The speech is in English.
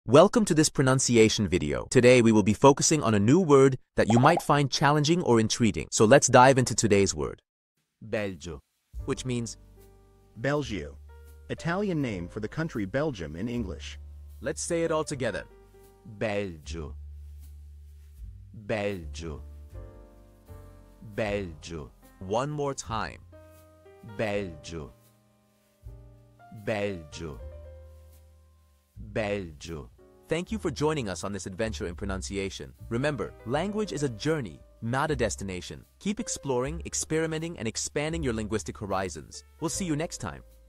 Welcome to this pronunciation video. Today we will be focusing on a new word that you might find challenging or intriguing. So let's dive into today's word. Belgio, which means Belgio, Italian name for the country Belgium in English. let's say it all together. Belgio. Belgio. Belgio. One more time. Belgio. Belgio. Belgio. Thank you for joining us on this adventure in pronunciation. Remember, language is a journey, not a destination. Keep exploring, experimenting, and expanding your linguistic horizons. We'll see you next time.